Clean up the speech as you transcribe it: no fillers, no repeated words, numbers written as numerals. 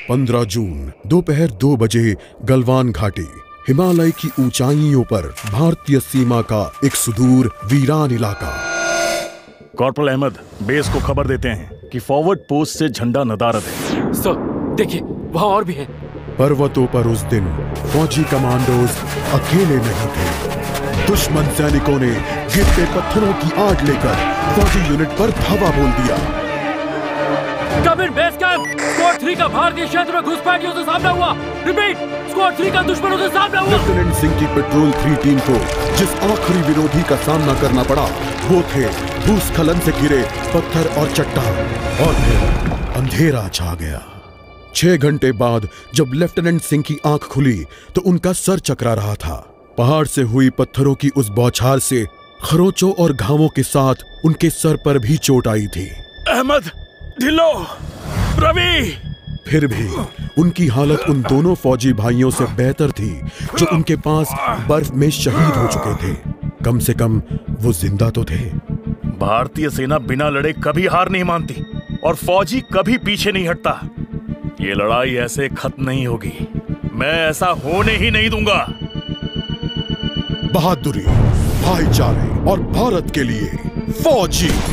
15 जून दोपहर 2 बजे गलवान घाटी, हिमालय की ऊंचाइयों पर भारतीय सीमा का एक सुदूर वीरान इलाका। कॉर्पोरल अहमद, बेस को खबर देते हैं कि फॉरवर्ड पोस्ट से झंडा नदारद है। सर देखिए, वहाँ और भी हैं। पर्वतों पर उस दिन फौजी कमांडोज अकेले नहीं थे। दुश्मन सैनिकों ने गिरते पत्थरों की आग लेकर फौजी यूनिट पर धावा बोल दिया। कमिंग बेस कैंप, स्क्वाड 3 का भारतीय क्षेत्र में घुसपैठियों से सामना हुआ। रिपीट, स्क्वाड 3 का दुश्मनों से सामना हुआ। लेफ्टिनेंट सिंह की पेट्रोल 3 टीम को जिस आखिरी विरोधी का सामना करना पड़ा वो थे भूस्खलन से घिरे पत्थर और चट्टान। और फिर अंधेरा छा गया। 6 घंटे बाद जब लेफ्टिनेंट सिंह की आंख खुली तो उनका सर चकरा रहा था। पहाड़ से हुई पत्थरों की उस बौछार से खरोचों और घावों के साथ उनके सर पर भी चोट आई थी। अहमद, ढिल्लो, रवि। फिर भी उनकी हालत उन दोनों फौजी भाइयों से बेहतर थी जो उनके पास बर्फ में शहीद हो चुके थे। कम से कम वो जिंदा तो थे। भारतीय सेना बिना लड़े कभी हार नहीं मानती और फौजी कभी पीछे नहीं हटता। ये लड़ाई ऐसे खत्म नहीं होगी। मैं ऐसा होने ही नहीं दूंगा। बहादुरी, भाईचारे और भारत के लिए फौजी।